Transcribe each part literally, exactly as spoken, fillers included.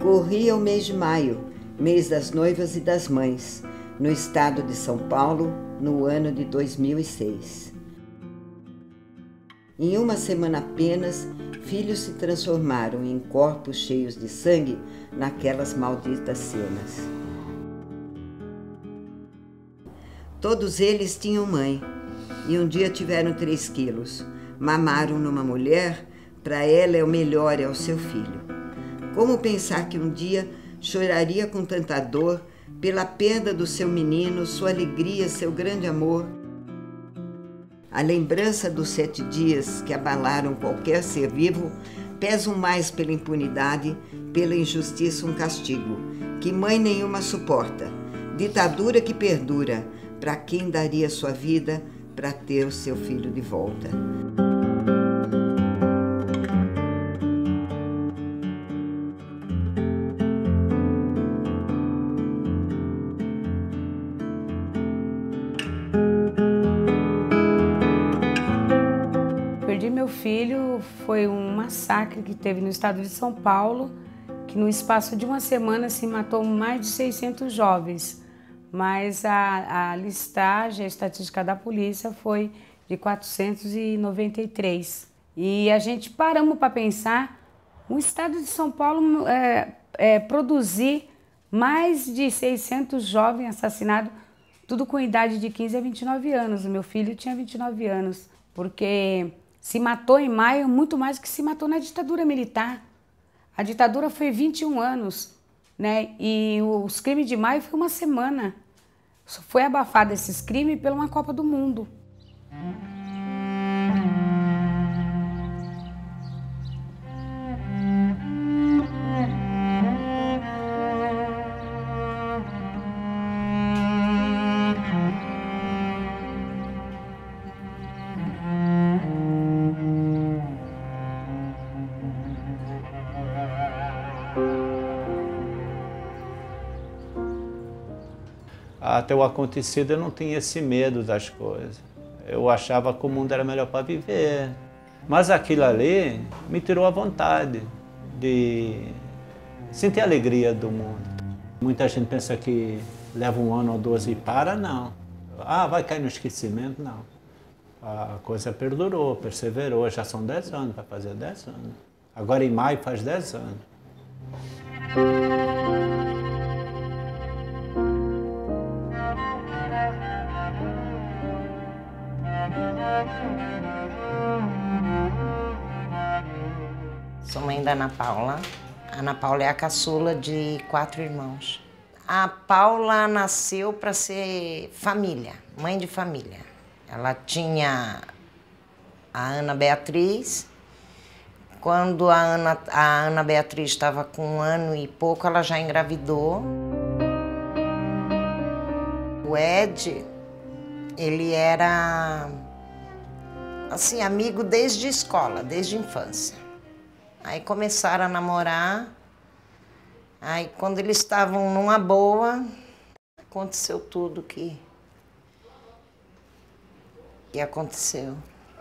Corria o mês de maio, mês das noivas e das mães, no estado de São Paulo, no ano de dois mil e seis. Em uma semana apenas, filhos se transformaram em corpos cheios de sangue naquelas malditas cenas. Todos eles tinham mãe, e um dia tiveram três quilos. Mamaram numa mulher, para ela é o melhor, é o seu filho. Como pensar que um dia choraria com tanta dor pela perda do seu menino, sua alegria, seu grande amor? A lembrança dos sete dias que abalaram qualquer ser vivo pesam mais pela impunidade, pela injustiça, um castigo que mãe nenhuma suporta, ditadura que perdura. Para quem daria sua vida para ter o seu filho de volta? Perdi meu filho, foi um massacre que teve no estado de São Paulo, que no espaço de uma semana se matou mais de seiscentos jovens. Mas a, a listagem, a estatística da polícia foi de quatrocentos e noventa e três. E a gente paramos para pensar, o estado de São Paulo é, é, produzir mais de seiscentos jovens assassinados, tudo com idade de quinze a vinte e nove anos. O meu filho tinha vinte e nove anos, porque se matou em maio muito mais do que se matou na ditadura militar. A ditadura foi vinte e um anos, né? E os crimes de maio foi uma semana. Só foi abafado esses crimes pela uma Copa do Mundo. Até o acontecido eu não tinha esse medo das coisas. Eu achava que o mundo era melhor para viver. Mas aquilo ali me tirou a vontade de sentir a alegria do mundo. Muita gente pensa que leva um ano ou dois e para, não. Ah, vai cair no esquecimento, não. A coisa perdurou, perseverou, já são dez anos, vai fazer dez anos. Agora em maio faz dez anos. Sou mãe da Ana Paula. A Ana Paula é a caçula de quatro irmãos. A Paula nasceu para ser família, mãe de família. Ela tinha a Ana Beatriz. Quando a Ana, a Ana Beatriz estava com um ano e pouco, ela já engravidou. O Ed, ele era assim, amigo desde escola, desde infância. Aí começaram a namorar, aí quando eles estavam numa boa, aconteceu tudo que, que aconteceu.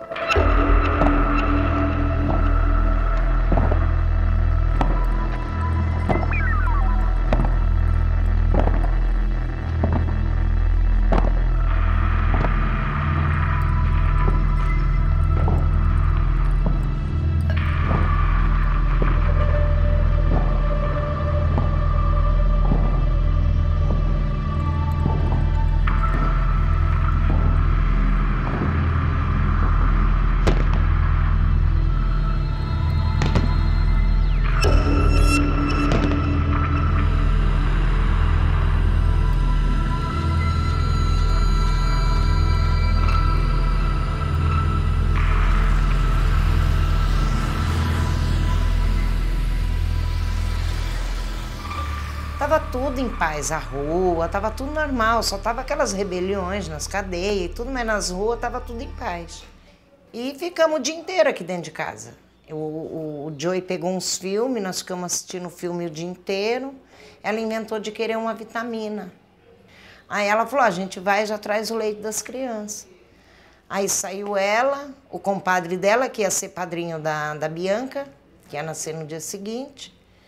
Tava tudo em paz, a rua, tava tudo normal, só tava aquelas rebeliões nas cadeias e tudo, mas nas ruas tava tudo em paz. E ficamos o dia inteiro aqui dentro de casa. O, o, o Joey pegou uns filmes, nós ficamos assistindo o filme o dia inteiro. Ela inventou de querer uma vitamina. Aí ela falou, a gente vai e já traz o leite das crianças. Aí saiu ela, o compadre dela, que ia ser padrinho da, da Bianca, que ia nascer no dia seguinte,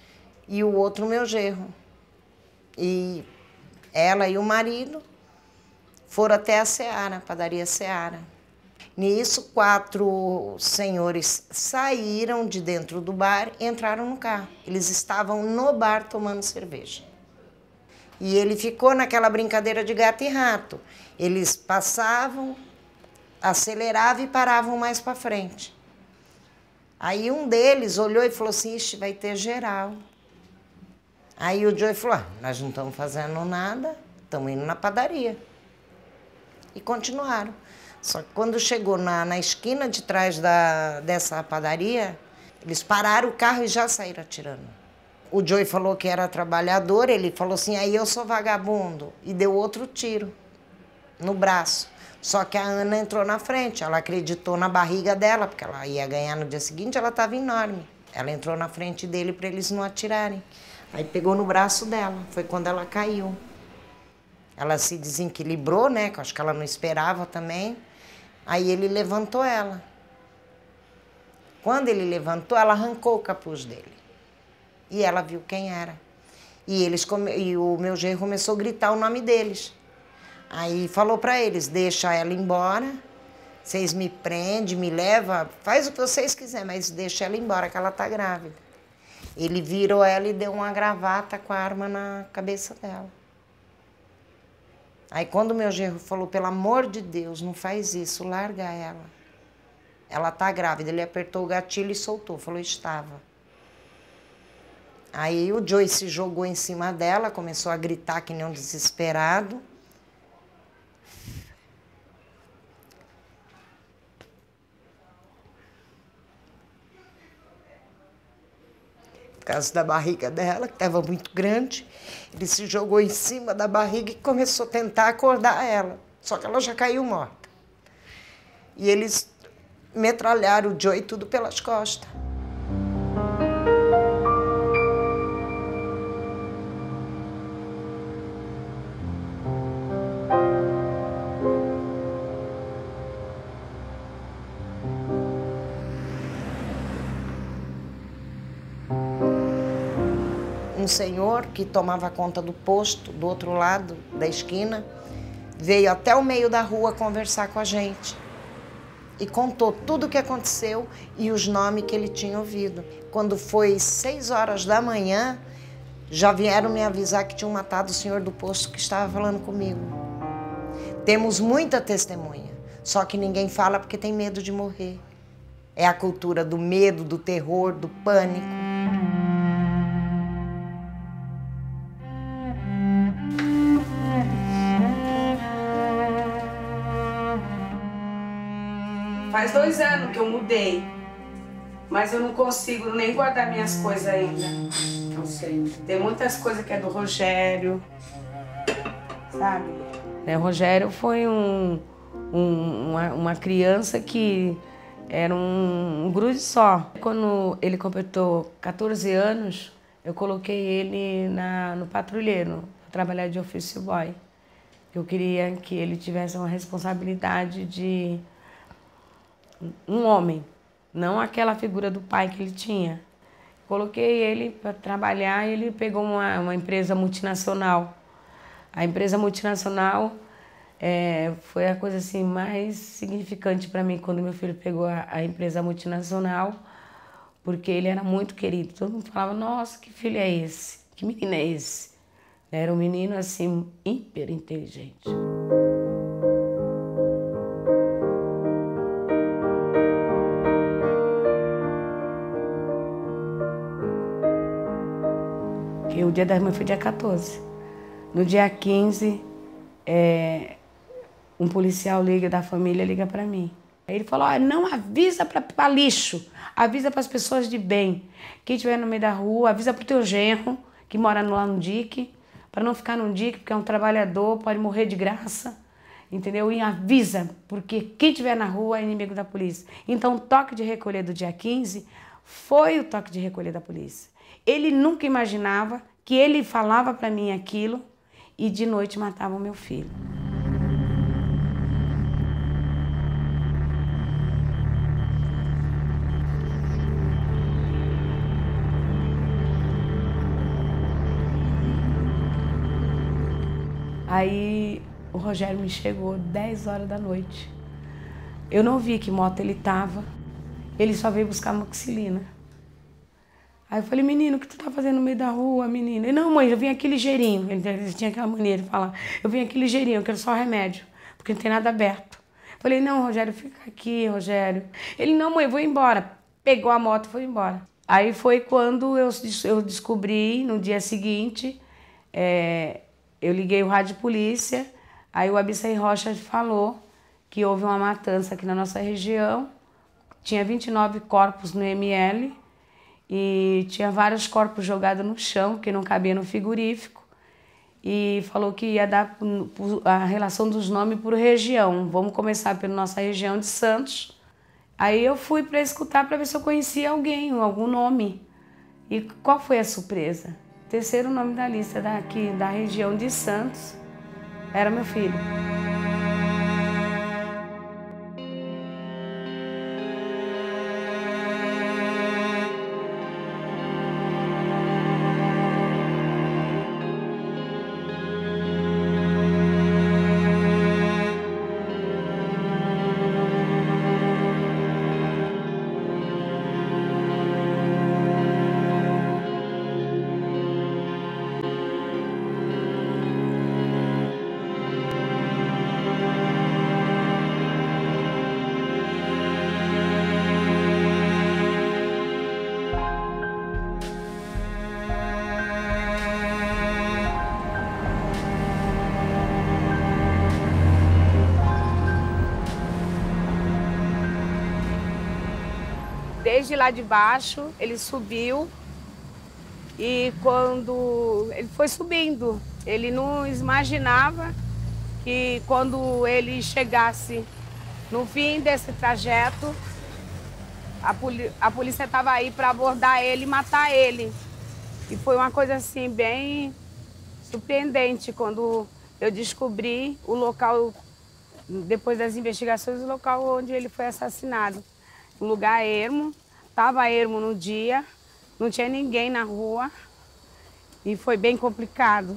e o outro meu genro. E ela e o marido foram até a Seara, a padaria Seara. Nisso, quatro senhores saíram de dentro do bar e entraram no carro. Eles estavam no bar tomando cerveja. E ele ficou naquela brincadeira de gato e rato. Eles passavam, aceleravam e paravam mais para frente. Aí um deles olhou e falou assim, ixi, vai ter geral. Aí o Joey falou, ah, nós não estamos fazendo nada, estamos indo na padaria. E continuaram. Só que quando chegou na, na esquina de trás da, dessa padaria, eles pararam o carro e já saíram atirando. O Joey falou que era trabalhador, ele falou assim, aí eu sou vagabundo. E deu outro tiro no braço. Só que a Ana entrou na frente, ela acreditou na barriga dela, porque ela ia ganhar no dia seguinte, ela estava enorme. Ela entrou na frente dele para eles não atirarem. Aí pegou no braço dela, foi quando ela caiu. Ela se desequilibrou, né, que eu acho que ela não esperava também. Aí ele levantou ela. Quando ele levantou, ela arrancou o capuz dele. E ela viu quem era. E, eles come... e o meu genro começou a gritar o nome deles. Aí falou para eles, deixa ela embora, vocês me prendem, me levam, faz o que vocês quiserem, mas deixa ela embora, que ela tá grávida. Ele virou ela e deu uma gravata com a arma na cabeça dela. Aí quando o meu genro falou, pelo amor de Deus, não faz isso, larga ela. Ela tá grávida, ele apertou o gatilho e soltou, falou, estava. Aí o Joey se jogou em cima dela, começou a gritar que nem um desesperado. Por causa da barriga dela, que estava muito grande, ele se jogou em cima da barriga e começou a tentar acordar ela. Só que ela já caiu morta. E eles metralharam o Joey tudo pelas costas. Um senhor que tomava conta do posto, do outro lado da esquina, veio até o meio da rua conversar com a gente. E contou tudo o que aconteceu e os nomes que ele tinha ouvido. Quando foi seis horas da manhã, já vieram me avisar que tinham matado o senhor do posto que estava falando comigo. Temos muita testemunha, só que ninguém fala porque tem medo de morrer. É a cultura do medo, do terror, do pânico. Faz dois anos que eu mudei, mas eu não consigo nem guardar minhas coisas ainda. Não sei. Tem muitas coisas que é do Rogério, sabe? O Rogério foi um, um, uma, uma criança que era um, um grude só. Quando ele completou quatorze anos, eu coloquei ele na, no patrulheiro, para trabalhar de office boy. Eu queria que ele tivesse uma responsabilidade de um homem, não aquela figura do pai que ele tinha. Coloquei ele para trabalhar e ele pegou uma, uma empresa multinacional. A empresa multinacional é, foi a coisa assim, mais significante para mim quando meu filho pegou a, a empresa multinacional, porque ele era muito querido. Todo mundo falava, nossa, que filho é esse? Que menino é esse? Era um menino assim, hiper inteligente. O dia da mãe foi dia quatorze. No dia quinze, é, um policial liga da família, liga para mim. Aí ele falou, ah, não avisa para lixo, avisa para as pessoas de bem. Quem estiver no meio da rua, avisa para o teu genro, que mora lá no dique, para não ficar no dique, porque é um trabalhador, pode morrer de graça, entendeu? E avisa, porque quem estiver na rua é inimigo da polícia. Então o toque de recolher do dia quinze foi o toque de recolher da polícia. Ele nunca imaginava que ele falava para mim aquilo e de noite matava o meu filho. Aí o Rogério me chegou dez horas da noite. Eu não vi que moto ele tava. Ele só veio buscar amoxicilina. Aí eu falei, menino, o que tu tá fazendo no meio da rua, menino? Ele, não, mãe, eu vim aqui ligeirinho. Ele tinha aquela mania de falar, eu vim aqui ligeirinho, eu quero só remédio, porque não tem nada aberto. Eu falei, não, Rogério, fica aqui, Rogério. Ele, não, mãe, eu vou embora. Pegou a moto e foi embora. Aí foi quando eu, eu descobri, no dia seguinte, é, eu liguei o rádio de polícia, aí o Abissai Rocha falou que houve uma matança aqui na nossa região, tinha vinte e nove corpos no M L e tinha vários corpos jogados no chão, que não cabia no frigorífico, e falou que ia dar a relação dos nomes por região. Vamos começar pela nossa região de Santos. Aí eu fui para escutar para ver se eu conhecia alguém, algum nome. E qual foi a surpresa? O terceiro nome da lista daqui, da região de Santos, era meu filho. Desde lá de baixo, ele subiu e quando ele foi subindo, ele não imaginava que quando ele chegasse no fim desse trajeto, a, a polícia estava aí para abordar ele e matar ele. E foi uma coisa assim bem surpreendente quando eu descobri o local, depois das investigações, o local onde ele foi assassinado. Um lugar ermo, estava ermo no dia, não tinha ninguém na rua e foi bem complicado.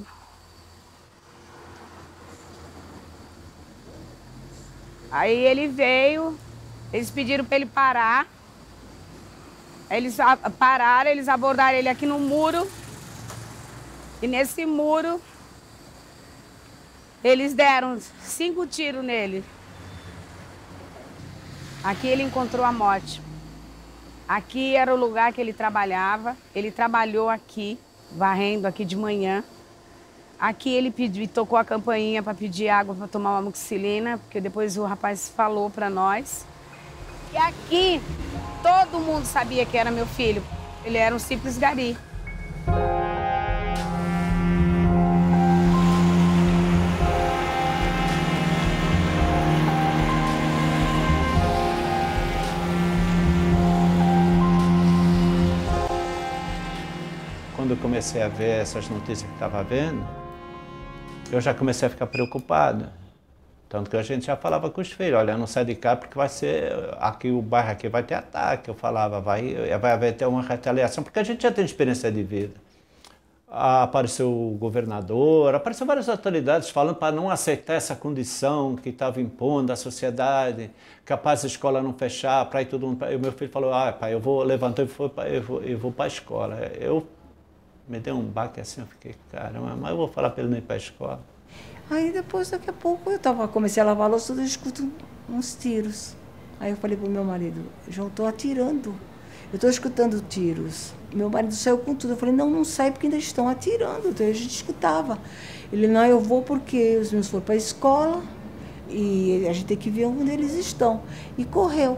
Aí ele veio, eles pediram para ele parar, eles pararam, eles abordaram ele aqui no muro e nesse muro eles deram cinco tiros nele. Aqui ele encontrou a morte. Aqui era o lugar que ele trabalhava. Ele trabalhou aqui, varrendo aqui de manhã. Aqui ele pediu, tocou a campainha para pedir água para tomar uma amoxicilina, porque depois o rapaz falou para nós. E aqui todo mundo sabia que era meu filho. Ele era um simples gari. Quando eu comecei a ver essas notícias que estava vendo, eu já comecei a ficar preocupado. Tanto que a gente já falava com os filhos, olha, não sai de cá porque vai ser, aqui o bairro aqui vai ter ataque. Eu falava, vai, vai haver até uma retaliação, porque a gente já tem experiência de vida. Apareceu o governador, apareceu várias autoridades falando para não aceitar essa condição que estava impondo à sociedade, capaz a escola não fechar, para ir todo mundo. E o meu filho falou, ah, pai, eu vou levantar e vou, eu vou, eu vou para a escola. Eu me dei um baque assim, eu fiquei, caramba, mas eu vou falar para ele não ir para a escola. Aí depois, daqui a pouco, eu tava, comecei a lavar a louça, eu escuto uns tiros. Aí eu falei pro meu marido, João, estou atirando, eu estou escutando tiros. Meu marido saiu com tudo, eu falei, não, não sai porque ainda estão atirando, então a gente escutava. Ele, não, eu vou porque os meus foram para a escola e a gente tem que ver onde eles estão. E correu.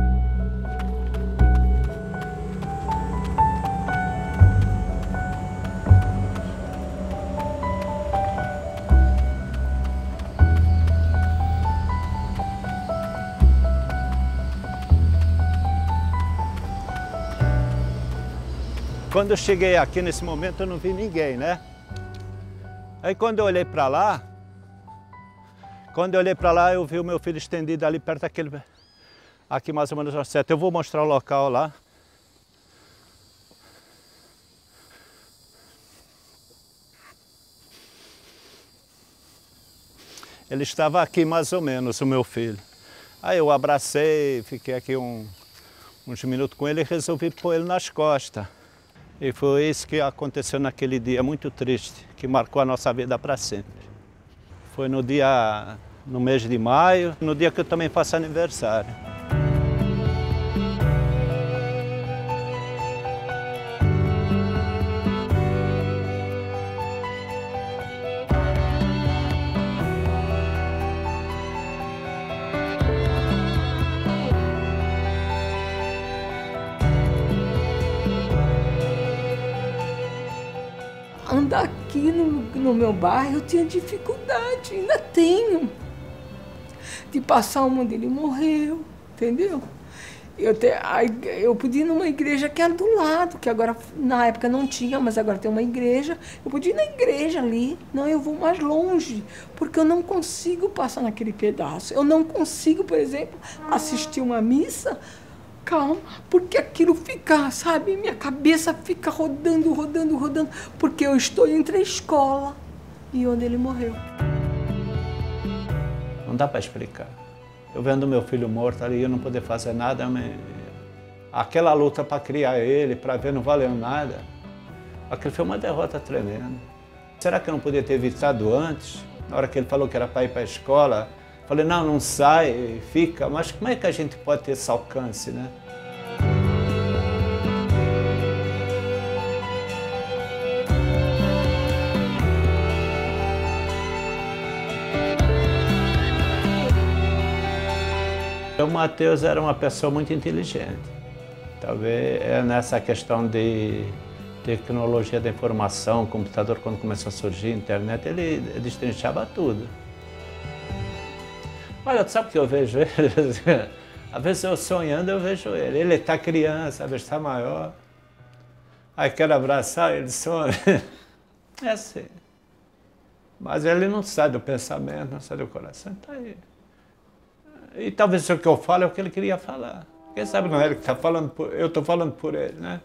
Quando eu cheguei aqui nesse momento eu não vi ninguém, né? Aí quando eu olhei para lá, quando eu olhei para lá eu vi o meu filho estendido ali perto daquele, aqui mais ou menos na seta. Eu vou mostrar o local lá. Ele estava aqui mais ou menos, o meu filho. Aí eu abracei, fiquei aqui um, uns minutos com ele e resolvi pôr ele nas costas. E foi isso que aconteceu naquele dia muito triste, que marcou a nossa vida para sempre. Foi no dia, no mês de maio, no dia que eu também faço aniversário. Andar aqui no, no meu bairro eu tinha dificuldade, ainda tenho, de passar onde ele morreu, entendeu? Eu, te, eu podia ir numa igreja que era do lado, que agora, na época não tinha, mas agora tem uma igreja. Eu podia ir na igreja ali, não, eu vou mais longe, porque eu não consigo passar naquele pedaço. Eu não consigo, por exemplo, assistir uma missa. Calma, porque aquilo fica, sabe, minha cabeça fica rodando, rodando, rodando, porque eu estou entre a escola e onde ele morreu. Não dá para explicar. Eu vendo meu filho morto ali, eu não poder fazer nada, mas aquela luta para criar ele, para ver, não valeu nada. Aquilo foi uma derrota tremenda. Será que eu não podia ter evitado antes? Na hora que ele falou que era para ir para a escola, falei, não, não sai, fica. Mas como é que a gente pode ter esse alcance, né? O Matheus era uma pessoa muito inteligente. Talvez é nessa questão de tecnologia da informação, computador, quando começou a surgir, internet, ele destrinchava tudo. Olha, sabe o que eu vejo ele? Às vezes eu sonhando, eu vejo ele. Ele está criança, às vezes está maior. Aí quero abraçar, ele sonha. É assim. Mas ele não sai do pensamento, não sai do coração, está aí. E talvez o que eu falo é o que ele queria falar. Quem sabe não é ele que está falando, por, eu estou falando por ele, né?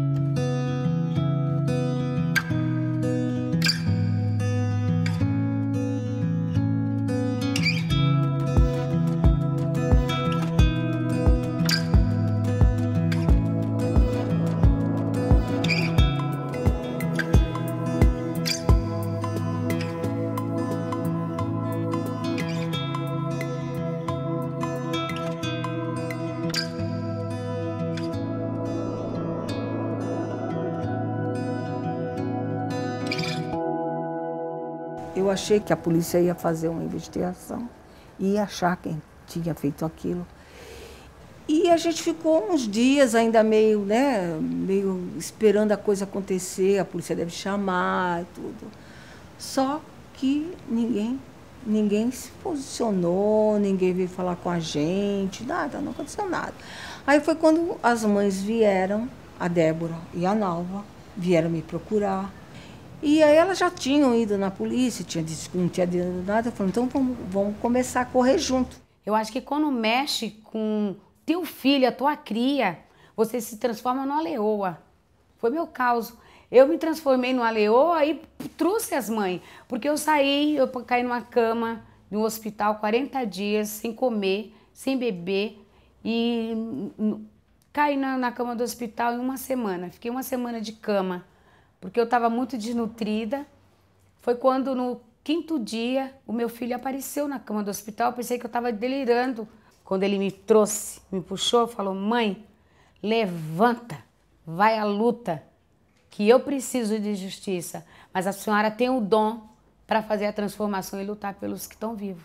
Eu achei que a polícia ia fazer uma investigação, ia achar quem tinha feito aquilo. E a gente ficou uns dias ainda meio, né, meio esperando a coisa acontecer, a polícia deve chamar e tudo. Só que ninguém, ninguém se posicionou, ninguém veio falar com a gente, nada, não aconteceu nada. Aí foi quando as mães vieram, a Débora e a Nalva, vieram me procurar. E aí elas já tinham ido na polícia, tinha dito que não tinha dito nada. Eu falei, então vamos, vamos começar a correr junto. Eu acho que quando mexe com teu filho, a tua cria, você se transforma numa leoa. Foi meu caso. Eu me transformei numa leoa e trouxe as mães. Porque eu saí, eu caí numa cama, no hospital, quarenta dias, sem comer, sem beber. E caí na, na cama do hospital em uma semana. Fiquei uma semana de cama. Porque eu estava muito desnutrida. Foi quando, no quinto dia, o meu filho apareceu na cama do hospital. Eu pensei que eu estava delirando. Quando ele me trouxe, me puxou, falou, mãe, levanta, vai à luta, que eu preciso de justiça. Mas a senhora tem o dom para fazer a transformação e lutar pelos que estão vivos.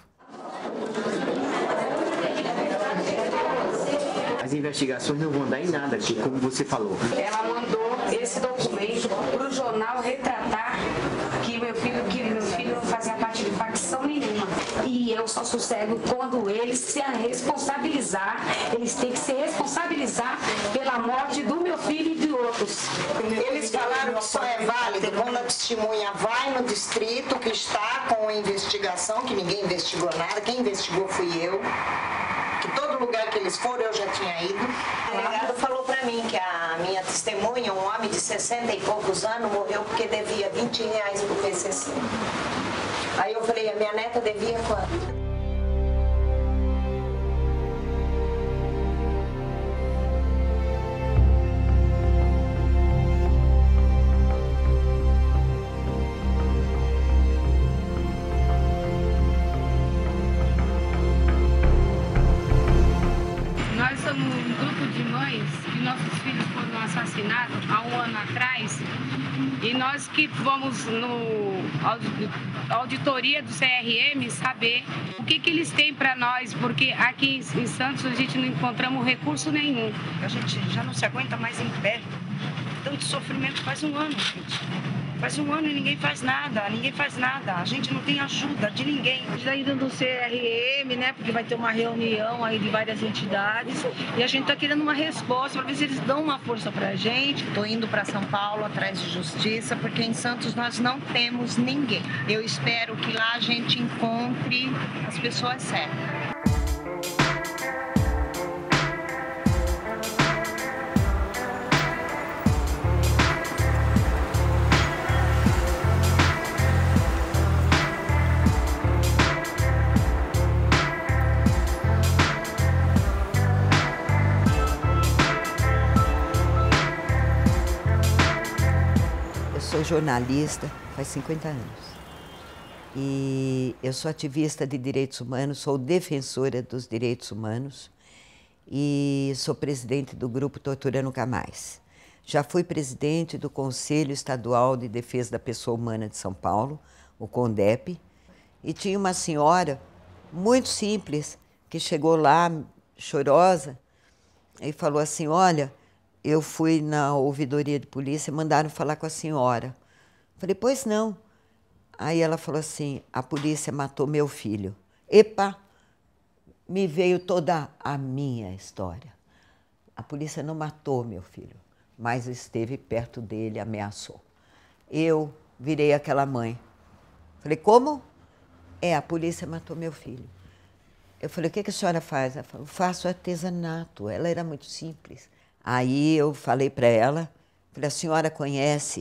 As investigações não vão dar em nada, porque, como você falou. Ela mandou esse documento para o jornal retratar que meu filho, que meu filho não fazia parte de facção nenhuma. E eu só sossego quando eles se responsabilizar, eles têm que se responsabilizar pela morte do meu filho e de outros. Eles falaram que só é válido quando a testemunha vai no distrito que está com a investigação, que ninguém investigou nada, quem investigou fui eu. Que todo lugar que eles foram eu já tinha ido. O delegado falou para mim que a minha testemunha, um homem de sessenta e poucos anos, morreu porque devia vinte reais pro P C C. Aí eu falei, a minha neta devia quanto? Nós somos um grupo de mães que nossos filhos foram assassinados há um ano atrás e nós que vamos no auditoria do C R M saber o que, que eles têm para nós, porque aqui em Santos a gente não encontramos recurso nenhum. A gente já não se aguenta mais em pé. Tanto sofrimento faz um ano, gente. Faz um ano e ninguém faz nada, ninguém faz nada. A gente não tem ajuda de ninguém. A gente está indo no C R M, né? Porque vai ter uma reunião aí de várias entidades. E a gente está querendo uma resposta para ver se eles dão uma força para a gente. Estou indo para São Paulo atrás de justiça, porque em Santos nós não temos ninguém. Eu espero que lá a gente encontre as pessoas certas. Sou jornalista faz cinquenta anos e eu sou ativista de direitos humanos, sou defensora dos direitos humanos e sou presidente do grupo Tortura Nunca Mais. Já fui presidente do Conselho Estadual de Defesa da Pessoa Humana de São Paulo, o CONDEP, e tinha uma senhora muito simples que chegou lá chorosa e falou assim, olha, eu fui na ouvidoria de polícia, mandaram falar com a senhora. Falei, pois não. Aí ela falou assim, a polícia matou meu filho. Epa, me veio toda a minha história. A polícia não matou meu filho, mas esteve perto dele, ameaçou. Eu virei aquela mãe. Falei, como? É, a polícia matou meu filho. Eu falei, o que, que a senhora faz? Ela falou, faço artesanato. Ela era muito simples. Aí eu falei para ela, falei, a senhora conhece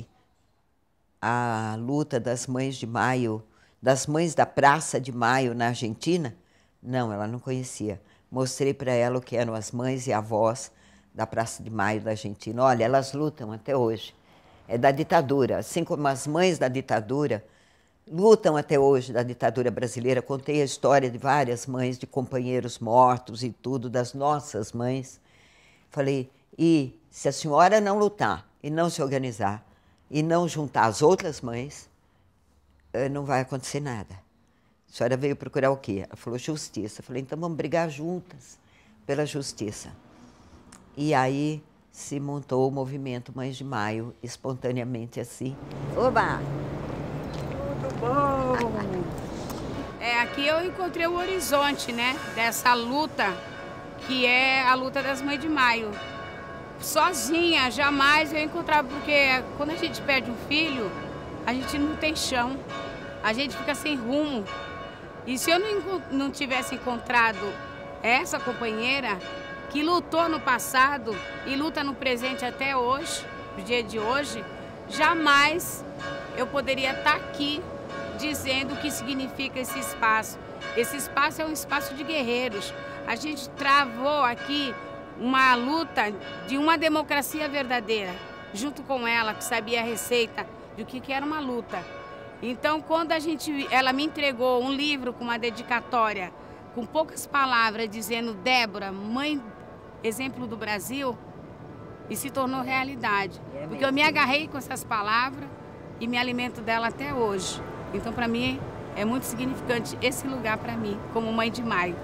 a luta das mães de maio, das mães da Praça de Maio na Argentina? Não, ela não conhecia. Mostrei para ela o que eram as mães e avós da Praça de Maio da Argentina. Olha, elas lutam até hoje. É da ditadura, assim como as mães da ditadura lutam até hoje da ditadura brasileira. Contei a história de várias mães, de companheiros mortos e tudo, das nossas mães. Falei, e se a senhora não lutar e não se organizar e não juntar as outras mães, não vai acontecer nada. A senhora veio procurar o quê? Ela falou, justiça. Eu falei, então vamos brigar juntas pela justiça. E aí se montou o movimento Mães de Maio, espontaneamente assim. Oba! Tudo bom! É, aqui eu encontrei o horizonte, né, dessa luta, que é a luta das Mães de Maio. Sozinha, jamais eu encontrava, porque quando a gente perde um filho, a gente não tem chão, a gente fica sem rumo. E se eu não, não tivesse encontrado essa companheira que lutou no passado e luta no presente até hoje, no dia de hoje, jamais eu poderia estar aqui dizendo o que significa esse espaço. Esse espaço é um espaço de guerreiros. A gente travou aqui uma luta de uma democracia verdadeira, junto com ela, que sabia a receita do que, que era uma luta. Então, quando a gente, ela me entregou um livro com uma dedicatória, com poucas palavras, dizendo Débora, mãe, exemplo do Brasil, e se tornou realidade. Porque eu me agarrei com essas palavras e me alimento dela até hoje. Então, para mim, é muito significante esse lugar para mim, como Mãe de Maio.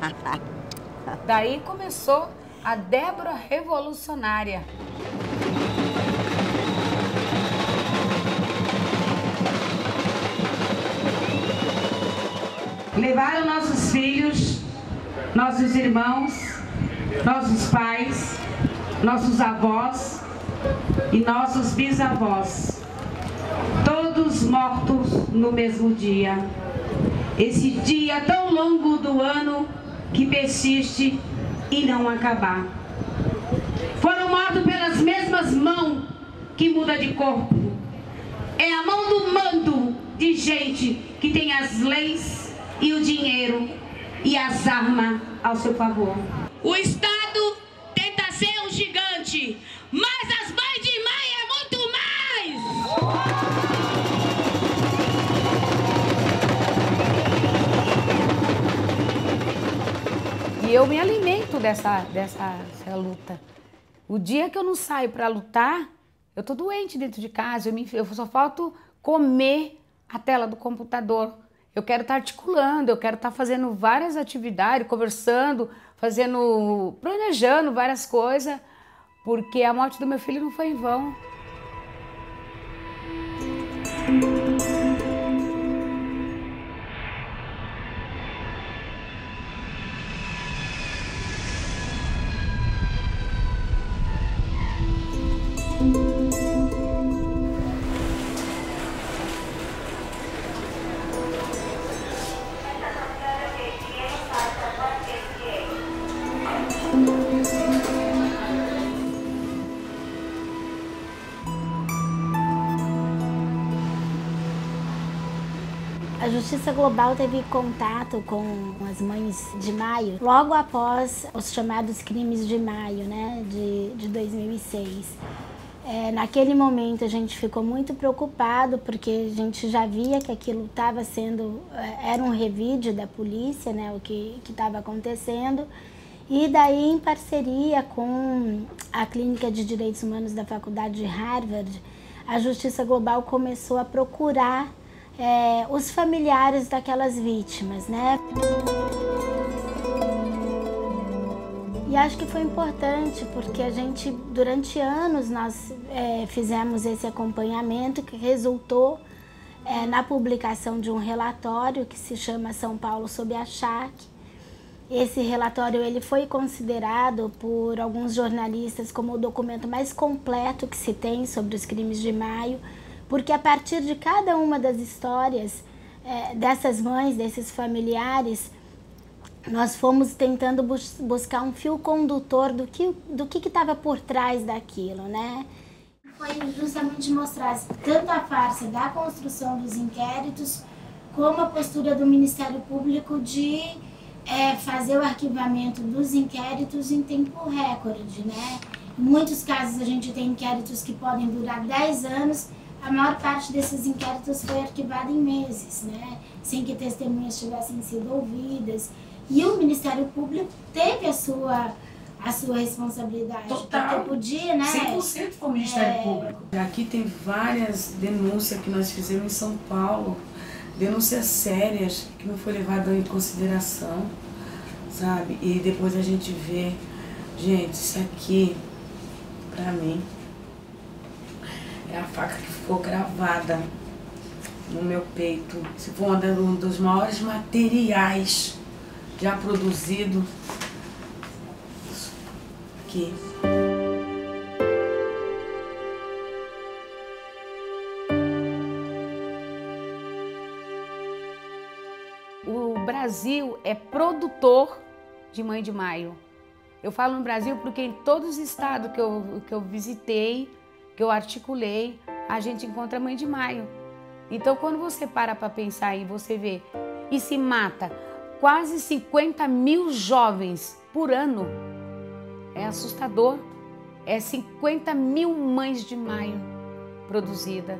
Daí começou a Débora Revolucionária. Levaram nossos filhos, nossos irmãos, nossos pais, nossos avós e nossos bisavós, todos mortos no mesmo dia. Esse dia tão longo do ano que persiste e não acabar. Foram mortos pelas mesmas mãos que muda de corpo. É a mão do mando de gente que tem as leis e o dinheiro e as armas ao seu favor. O Estado tenta ser um gigante, mas as mães de mãe é muito mais! E eu me alimento dessa, dessa, dessa luta. O dia que eu não saio para lutar, eu tô doente dentro de casa, eu, me, eu só falto comer a tela do computador. Eu quero estar articulando, eu quero estar fazendo várias atividades, conversando, fazendo, planejando várias coisas, porque a morte do meu filho não foi em vão. A Justiça Global teve contato com as mães de maio logo após os chamados crimes de maio, né, de, de dois mil e seis. É, naquele momento a gente ficou muito preocupado porque a gente já via que aquilo estava sendo, era um revide da polícia, né, o que estava acontecendo. E daí, em parceria com a Clínica de Direitos Humanos da Faculdade de Harvard, a Justiça Global começou a procurar É, os familiares daquelas vítimas, né? E acho que foi importante porque a gente, durante anos, nós é, fizemos esse acompanhamento que resultou é, na publicação de um relatório que se chama São Paulo sob achaque. Esse relatório ele foi considerado por alguns jornalistas como o documento mais completo que se tem sobre os crimes de maio, porque a partir de cada uma das histórias é, dessas mães, desses familiares, nós fomos tentando bus buscar um fio condutor do que do que estava por trás daquilo, né? Foi justamente mostrar tanto a farsa da construção dos inquéritos, como a postura do Ministério Público de é, fazer o arquivamento dos inquéritos em tempo recorde, né? Em muitos casos a gente tem inquéritos que podem durar dez anos, a maior parte desses inquéritos foi arquivada em meses, né? Sem que testemunhas tivessem sido ouvidas. E o Ministério Público teve a sua, a sua responsabilidade. Total. Porque podia, né? cem por cento foi o Ministério é... Público. Aqui tem várias denúncias que nós fizemos em São Paulo, denúncias sérias que não foi levado em consideração, sabe? E depois a gente vê, gente, isso aqui, pra mim, é a faca que ficou gravada no meu peito. Se for um dos maiores materiais já produzido aqui. O Brasil é produtor de Mãe de Maio. Eu falo no Brasil porque em todos os estados que eu, que eu visitei, que eu articulei, a gente encontra Mãe de Maio. Então, quando você para para pensar e você vê e se mata quase cinquenta mil jovens por ano, é assustador. É cinquenta mil mães de maio produzidas.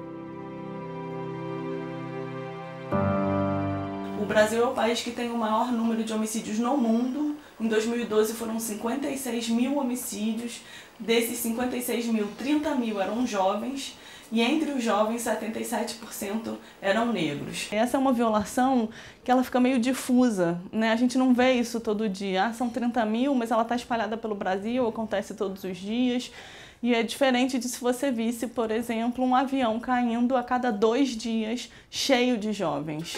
O Brasil é o país que tem o maior número de homicídios no mundo. Em dois mil e doze foram cinquenta e seis mil homicídios. Desses cinquenta e seis mil, trinta mil eram jovens. E entre os jovens, setenta e sete por cento eram negros. Essa é uma violação que ela fica meio difusa, né? A gente não vê isso todo dia. Ah, são trinta mil, mas ela está espalhada pelo Brasil, acontece todos os dias. E é diferente de se você visse, por exemplo, um avião caindo a cada dois dias cheio de jovens.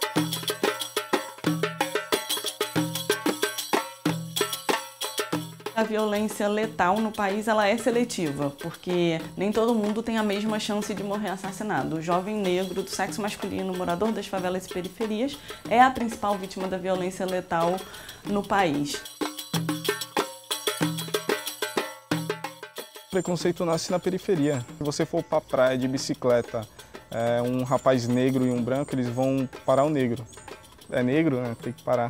A violência letal no país ela é seletiva, porque nem todo mundo tem a mesma chance de morrer assassinado. O jovem negro do sexo masculino, morador das favelas e periferias, é a principal vítima da violência letal no país. O preconceito nasce na periferia. Se você for para a praia de bicicleta, é, um rapaz negro e um branco, eles vão parar o negro. É negro, né? Tem que parar.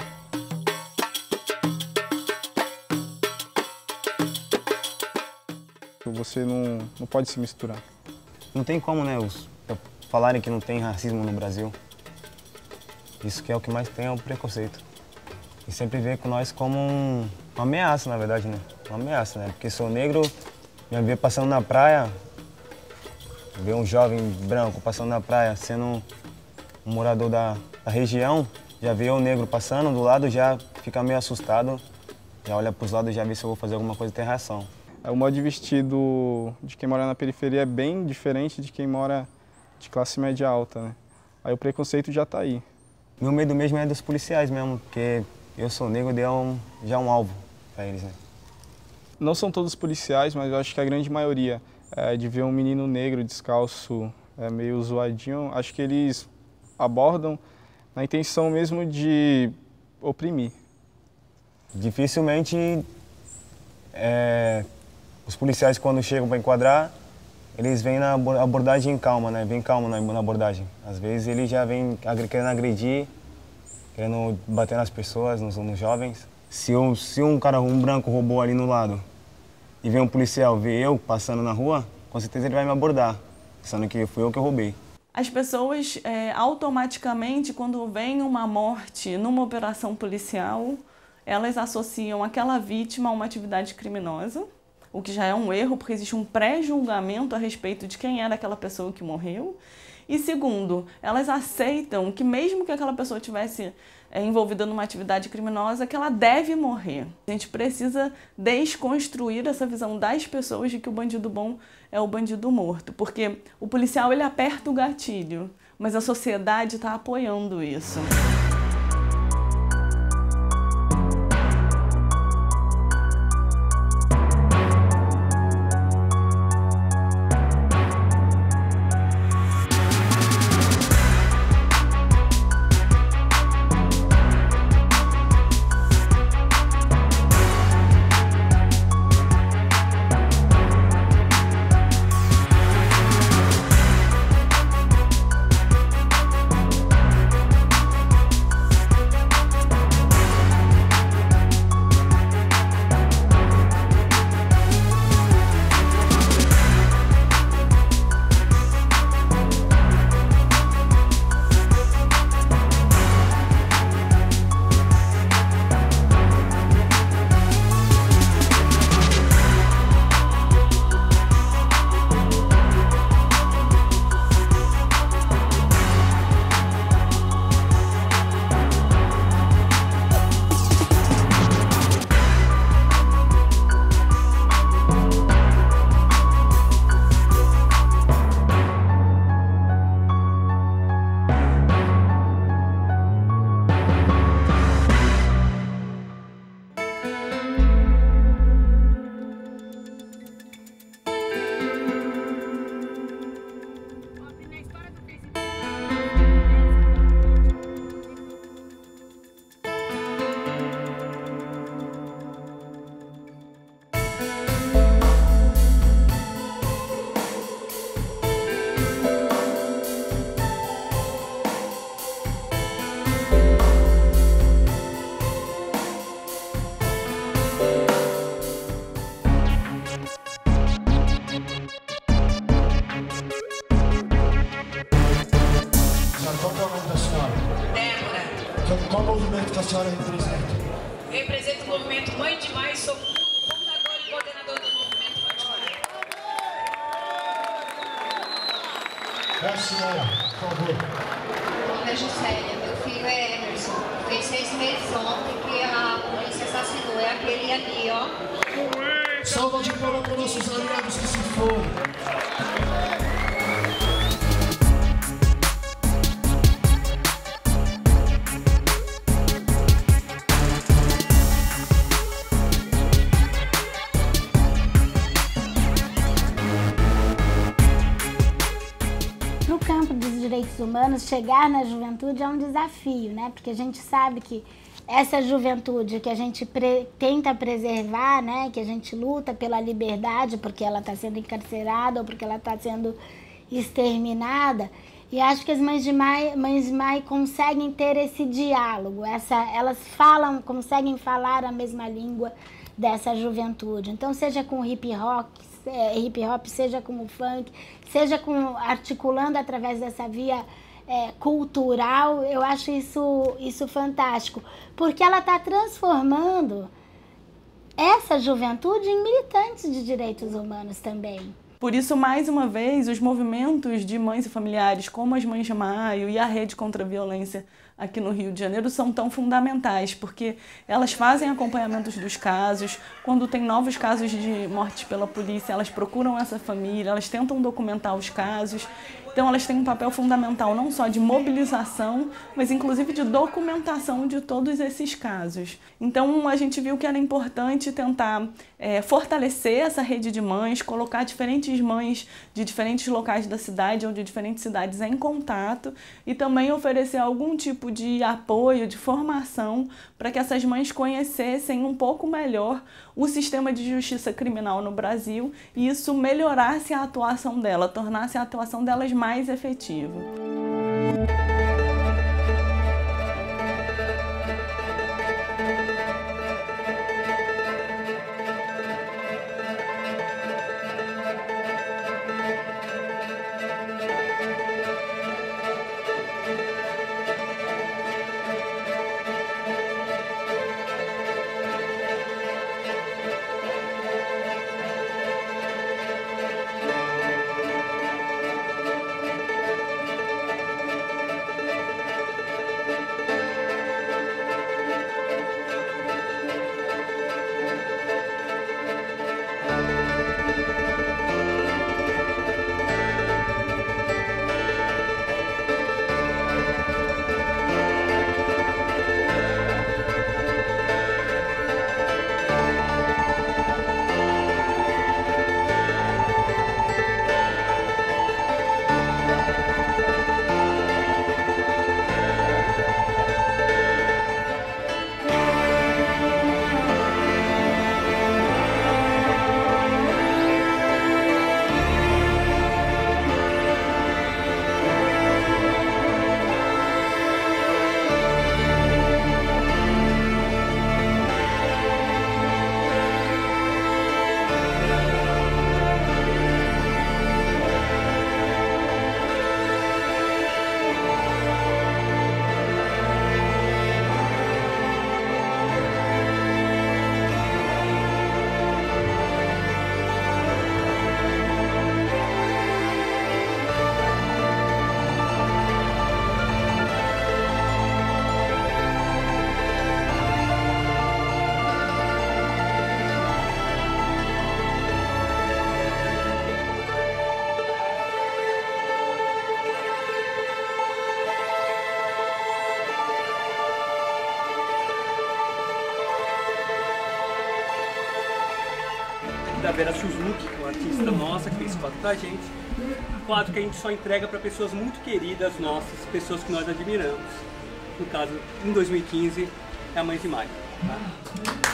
Você não, não pode se misturar. Não tem como, né, os, falarem que não tem racismo no Brasil. Isso que é o que mais tem, é o preconceito. E sempre vê com nós como um, uma ameaça, na verdade, né? Uma ameaça, né? Porque sou negro, me ver passando na praia, ver um jovem branco passando na praia, sendo um, um morador da, da região, já vê o negro passando do lado, já fica meio assustado, já olha para os lados e já vê se eu vou fazer alguma coisa e tem reação. O modo de vestir de quem mora na periferia é bem diferente de quem mora de classe média alta, né? Aí o preconceito já está aí. Meu medo mesmo é dos policiais mesmo, porque eu sou negro e dei um, já um alvo para eles, né? Não são todos policiais, mas eu acho que a grande maioria é, de ver um menino negro descalço, é, meio zoadinho, acho que eles abordam na intenção mesmo de oprimir. Dificilmente é, os policiais, quando chegam para enquadrar, eles vêm na abordagem calma, né? Vem calmo na abordagem. Às vezes ele já vem querendo agredir, querendo bater nas pessoas, nos, nos jovens. Se, eu, se um cara, um branco roubou ali no lado e vem um policial ver eu passando na rua, com certeza ele vai me abordar, pensando que fui eu que roubei. As pessoas é, automaticamente, quando vem uma morte numa operação policial, elas associam aquela vítima a uma atividade criminosa, o que já é um erro, porque existe um pré-julgamento a respeito de quem era aquela pessoa que morreu. E segundo, elas aceitam que mesmo que aquela pessoa tivesse é, envolvida numa atividade criminosa, que ela deve morrer. A gente precisa desconstruir essa visão das pessoas de que o bandido bom é o bandido morto, porque o policial ele aperta o gatilho, mas a sociedade está apoiando isso. Qual movimento que a senhora representa? Represento o movimento Mãe Demais, sou fundador e coordenador do movimento Mãe Demais. É a senhora, por favor. Meu nome é Juscelia, meu filho é Emerson. Fez seis meses ontem que a polícia assassinou. É aquele ali, ó. Salva de palmas para nossos aliados que se foram. Direitos humanos, chegar na juventude é um desafio, né? Porque a gente sabe que essa juventude que a gente pre tenta preservar, né? Que a gente luta pela liberdade porque ela está sendo encarcerada ou porque ela está sendo exterminada. E acho que as mães de Mai, mães de Mai conseguem ter esse diálogo, essa, elas falam, conseguem falar a mesma língua dessa juventude. Então, seja com hip hop, é, hip hop, seja com o funk, seja com articulando através dessa via é, cultural, eu acho isso, isso fantástico, porque ela está transformando essa juventude em militantes de direitos humanos também. Por isso, mais uma vez, os movimentos de mães e familiares, como as Mães de Maio e a Rede contra a Violência aqui no Rio de Janeiro, são tão fundamentais, porque elas fazem acompanhamentos dos casos. Quando tem novos casos de morte pela polícia, elas procuram essa família, elas tentam documentar os casos. Então, elas têm um papel fundamental não só de mobilização, mas inclusive de documentação de todos esses casos. Então, a gente viu que era importante tentar é, fortalecer essa rede de mães, colocar diferentes mães de diferentes locais da cidade ou de diferentes cidades em contato e também oferecer algum tipo de apoio, de formação, para que essas mães conhecessem um pouco melhor o sistema de justiça criminal no Brasil e isso melhorasse a atuação dela, tornasse a atuação delas mais efetiva. Da Vera Suzuki, uma artista nossa que fez esse quadro pra gente. Um quadro que a gente só entrega para pessoas muito queridas nossas, pessoas que nós admiramos. No caso, em dois mil e quinze, é a Mãe de Maio. Tá?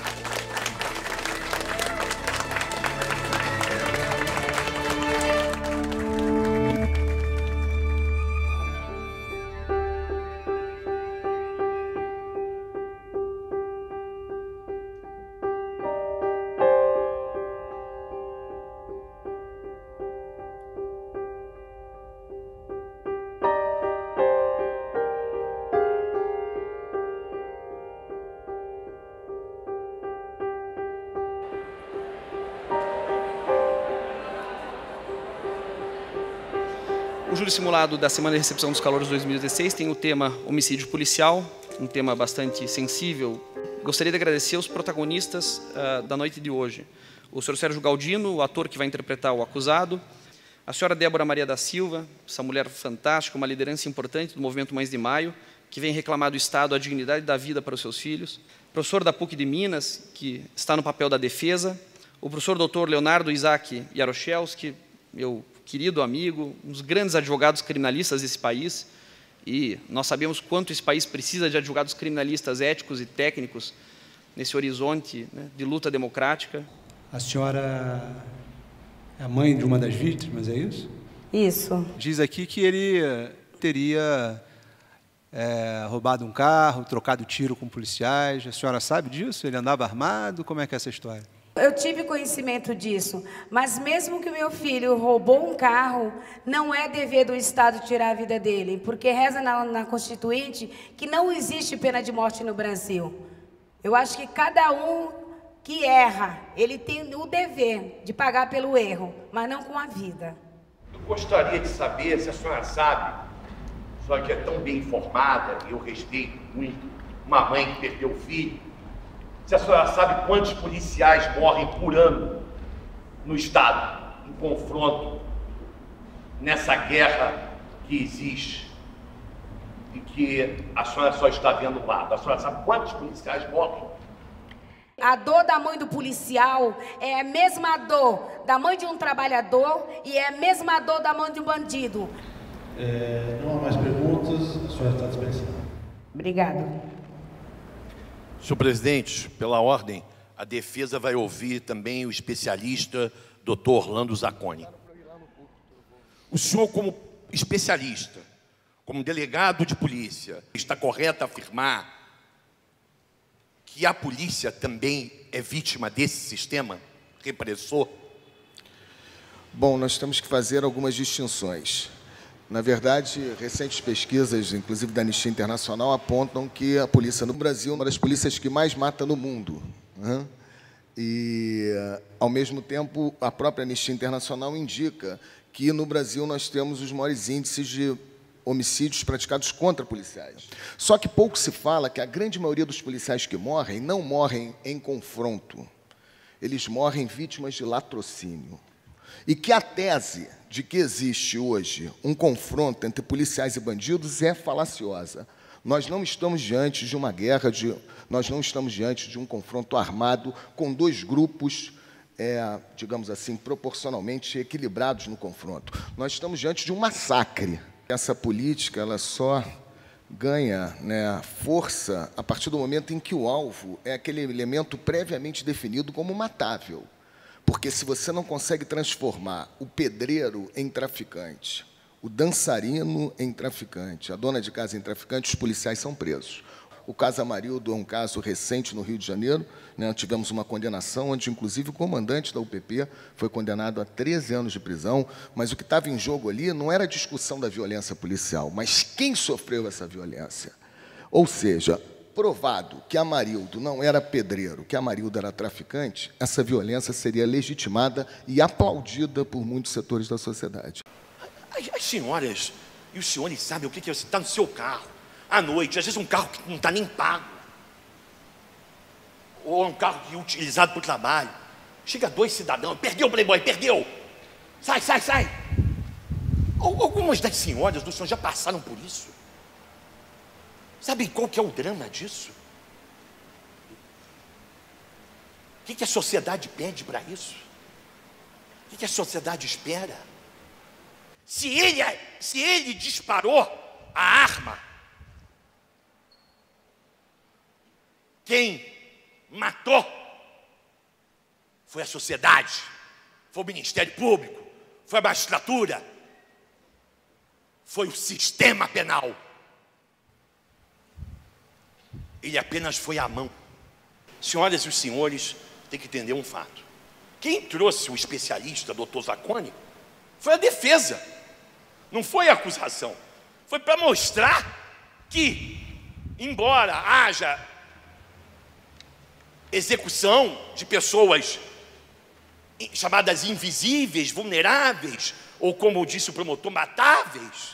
O júri simulado da Semana de Recepção dos Calouros dois mil e dezesseis tem o tema homicídio policial, um tema bastante sensível. Gostaria de agradecer os protagonistas uh, da noite de hoje. O senhor Sérgio Galdino, o ator que vai interpretar o acusado, a senhora Débora Maria da Silva, essa mulher fantástica, uma liderança importante do movimento Mães de Maio, que vem reclamar do Estado a dignidade da vida para os seus filhos, o professor da PUC de Minas, que está no papel da defesa, o professor doutor Leonardo Isaac Jaroszewski, meu querido amigo, um dos grandes advogados criminalistas desse país, e nós sabemos quanto esse país precisa de advogados criminalistas éticos e técnicos nesse horizonte, né, de luta democrática. A senhora é a mãe de uma das vítimas, é isso? Isso. Diz aqui que ele teria é, roubado um carro, trocado tiro com policiais. A senhora sabe disso? Ele andava armado? Como é que é essa história? Eu tive conhecimento disso, mas mesmo que o meu filho roubou um carro, não é dever do Estado tirar a vida dele, porque reza na, na Constituinte que não existe pena de morte no Brasil. Eu acho que cada um que erra, ele tem o dever de pagar pelo erro, mas não com a vida. Eu gostaria de saber se a senhora sabe, a senhora que é tão bem informada, e eu respeito muito, uma mãe que perdeu o filho, se a senhora sabe quantos policiais morrem por ano no Estado, em confronto, nessa guerra que existe e que a senhora só está vendo lá. A senhora sabe quantos policiais morrem? A dor da mãe do policial é a mesma dor da mãe de um trabalhador e é a mesma dor da mãe de um bandido. É, não há mais perguntas, a senhora está dispensada. Obrigada. Senhor presidente, pela ordem, a defesa vai ouvir também o especialista doutor Orlando Zacconi. O senhor, como especialista, como delegado de polícia, está correto afirmar que a polícia também é vítima desse sistema repressor? Bom, nós temos que fazer algumas distinções. Na verdade, recentes pesquisas, inclusive da Anistia Internacional, apontam que a polícia no Brasil é uma das polícias que mais mata no mundo, né? E, ao mesmo tempo, a própria Anistia Internacional indica que no Brasil nós temos os maiores índices de homicídios praticados contra policiais. Só que pouco se fala que a grande maioria dos policiais que morrem não morrem em confronto. Eles morrem vítimas de latrocínio. E que a tese de que existe hoje um confronto entre policiais e bandidos é falaciosa. Nós não estamos diante de uma guerra, de, nós não estamos diante de um confronto armado com dois grupos, é, digamos assim, proporcionalmente equilibrados no confronto. Nós estamos diante de um massacre. Essa política ela só ganha, né, força a partir do momento em que o alvo é aquele elemento previamente definido como matável. Porque se você não consegue transformar o pedreiro em traficante, o dançarino em traficante, a dona de casa em traficante, os policiais são presos. O caso Amarildo é um caso recente no Rio de Janeiro, né? Tivemos uma condenação onde, inclusive, o comandante da U P P foi condenado a treze anos de prisão, mas o que estava em jogo ali não era a discussão da violência policial, mas quem sofreu essa violência. Ou seja, provado que Amarildo não era pedreiro, que Amarildo era traficante, essa violência seria legitimada e aplaudida por muitos setores da sociedade. As, as senhoras e os senhores sabem o que é você estar no seu carro, à noite, às vezes um carro que não está nem pago, ou um carro que é utilizado para o trabalho. Chega dois cidadãos, perdeu o Playboy, perdeu! Sai, sai, sai! Algumas das senhoras do senhor já passaram por isso. Sabe qual que é o drama disso? O que, que a sociedade pede para isso? O que, que a sociedade espera? Se ele, se ele disparou a arma, quem matou foi a sociedade, foi o Ministério Público, foi a magistratura, foi o sistema penal. Ele apenas foi a mão. Senhoras e os senhores, tem que entender um fato. Quem trouxe o especialista, doutor Zacconi, foi a defesa, não foi a acusação. Foi para mostrar que, embora haja execução de pessoas chamadas invisíveis, vulneráveis, ou como disse o promotor, matáveis,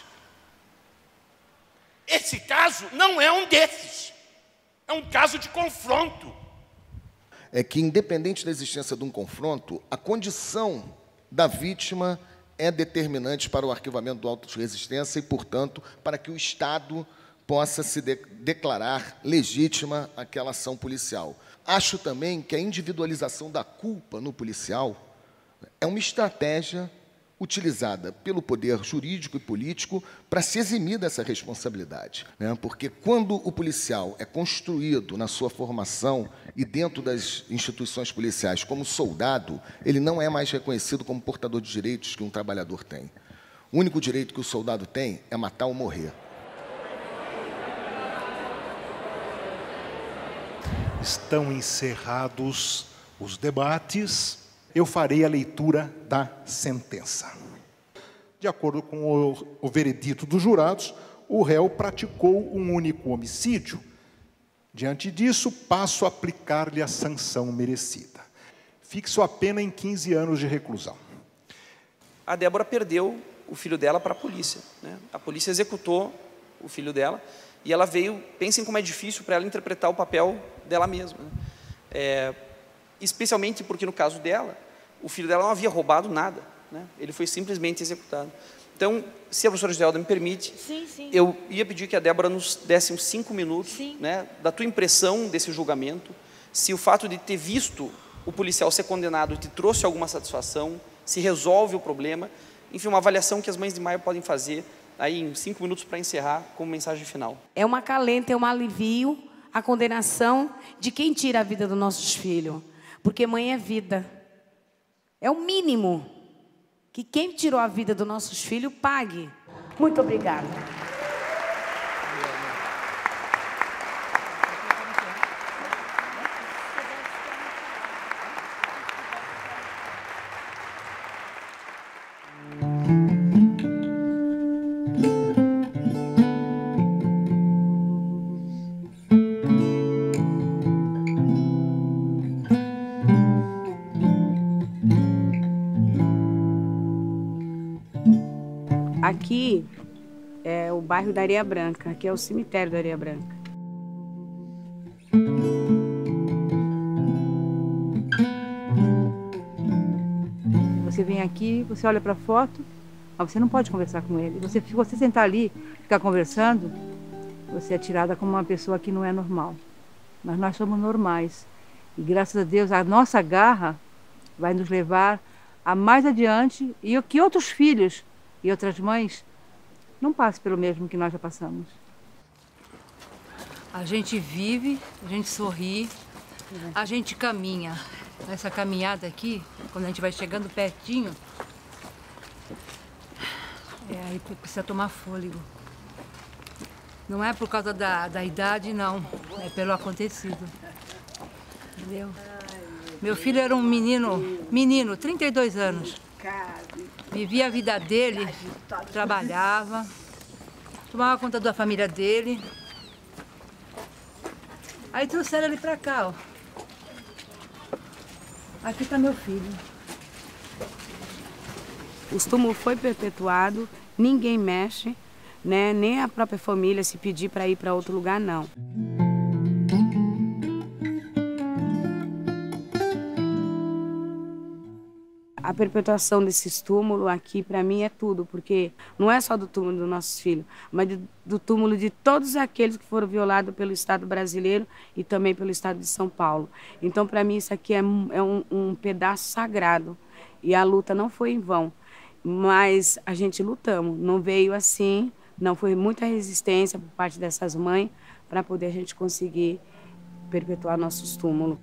esse caso não é um desses. É um caso de confronto. É que, independente da existência de um confronto, a condição da vítima é determinante para o arquivamento do auto de resistência e, portanto, para que o Estado possa se de- declarar legítima aquela ação policial. Acho também que a individualização da culpa no policial é uma estratégia utilizada pelo poder jurídico e político para se eximir dessa responsabilidade, né? Porque quando o policial é construído na sua formação e dentro das instituições policiais como soldado, ele não é mais reconhecido como portador de direitos que um trabalhador tem. O único direito que o soldado tem é matar ou morrer. Estão encerrados os debates. Eu farei a leitura da sentença. De acordo com o, o veredito dos jurados, o réu praticou um único homicídio. Diante disso, passo a aplicar-lhe a sanção merecida. Fixo a pena em quinze anos de reclusão. A Débora perdeu o filho dela para a polícia, né? A polícia executou o filho dela e ela veio, pensem como é difícil para ela interpretar o papel dela mesma, né? É, especialmente porque no caso dela, o filho dela não havia roubado nada, né? Ele foi simplesmente executado. Então, se a professora Giselda me permite, sim, sim. eu ia pedir que a Débora nos desse uns cinco minutos, né, da tua impressão desse julgamento, se o fato de ter visto o policial ser condenado te trouxe alguma satisfação, se resolve o problema, enfim, uma avaliação que as mães de Maio podem fazer aí em cinco minutos para encerrar como mensagem final. É uma acalento, é um alivio a condenação de quem tira a vida dos nossos filhos, porque mãe é vida. É o mínimo que quem tirou a vida dos nossos filhos pague. Muito obrigada. Aqui é o bairro da Areia Branca, aqui é o cemitério da Areia Branca. Você vem aqui, você olha para a foto, mas você não pode conversar com ele. Você, se você sentar ali e ficar conversando, você é tirada como uma pessoa que não é normal. Mas nós somos normais. E graças a Deus, a nossa garra vai nos levar a mais adiante e que outros filhos e outras mães não passem pelo mesmo que nós já passamos. A gente vive, a gente sorri, a gente caminha. Essa caminhada aqui, quando a gente vai chegando pertinho, é, aí precisa tomar fôlego. Não é por causa da, da idade, não. É pelo acontecido. Entendeu? Meu filho era um menino, menino, trinta e dois anos. Vivia a vida dele, trabalhava, tomava conta da família dele. Aí trouxeram ele pra cá, ó. Aqui tá meu filho. O túmulo foi perpetuado, ninguém mexe, né? Nem a própria família se pedir para ir para outro lugar, não. A perpetuação desses túmulos aqui, para mim, é tudo, porque não é só do túmulo dos nossos filhos, mas de, do túmulo de todos aqueles que foram violados pelo Estado brasileiro e também pelo Estado de São Paulo. Então, para mim, isso aqui é, é um, um pedaço sagrado. E a luta não foi em vão, mas a gente lutamos. Não veio assim, não foi muita resistência por parte dessas mães para poder a gente conseguir perpetuar nossos túmulos.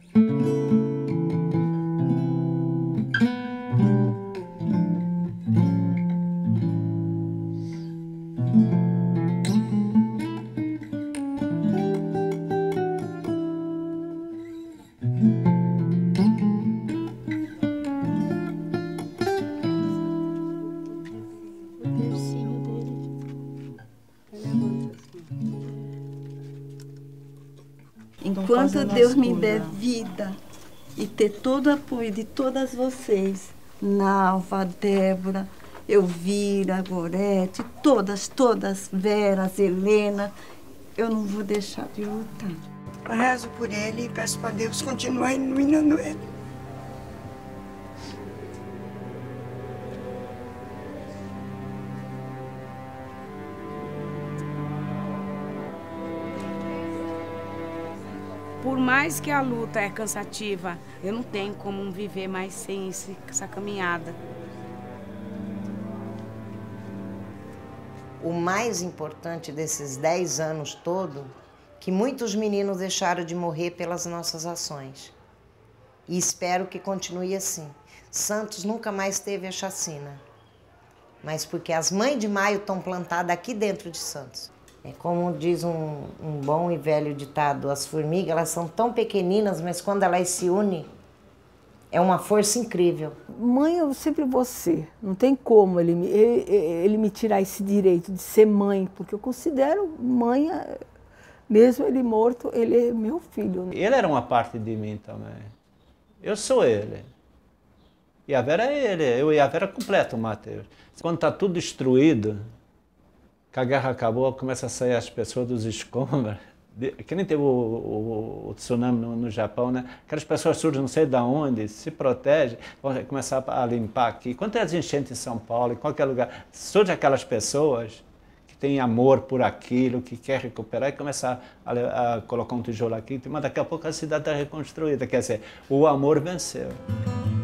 Enquanto Deus me der vida e ter todo o apoio de todas vocês, Nalva, Débora, Elvira, Gorete, todas, todas, Vera, Helena, eu não vou deixar de lutar. Eu rezo por ele e peço para Deus continuar iluminando ele. Por mais que a luta é cansativa, eu não tenho como viver mais sem esse, essa caminhada. O mais importante desses dez anos todos, que muitos meninos deixaram de morrer pelas nossas ações. E espero que continue assim. Santos nunca mais teve a chacina. mas porque as mães de maio estão plantadas aqui dentro de Santos. É como diz um, um bom e velho ditado, as formigas elas são tão pequeninas, mas quando elas se unem, é uma força incrível. Mãe, eu sempre vou ser. Não tem como ele, me- ele, ele me tirar esse direito de ser mãe, porque eu considero mãe, mesmo ele morto, ele é meu filho. Ele era uma parte de mim também. Eu sou ele. E a Vera é ele. Eu e a Vera completam o Matheus. Quando está tudo destruído, que a guerra acabou, começa a sair as pessoas dos escombros. Que nem teve o, o, o tsunami no, no Japão, né? Aquelas pessoas surgem não sei de onde, se protegem, vão começar a limpar aqui. Quando tem as enchentes em São Paulo, em qualquer lugar, surgem aquelas pessoas que têm amor por aquilo, que quer recuperar e começar a, a colocar um tijolo aqui, mas daqui a pouco a cidade está reconstruída. Quer dizer, o amor venceu.